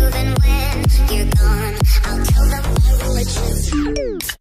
then when you're gone, I'll tell them my religion.